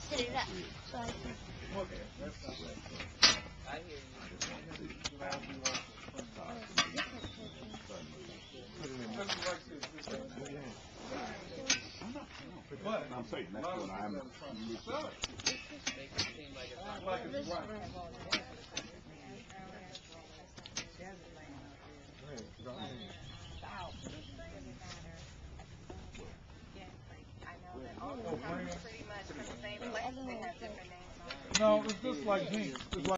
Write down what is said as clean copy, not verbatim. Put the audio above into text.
set it up so I can. Okay, that's not right. I hear you. But I'm saying that's when I'm. Makes it seem like it's not like it's right. Pretty much from the same place, they have different names. No, it's just like jeans. It's like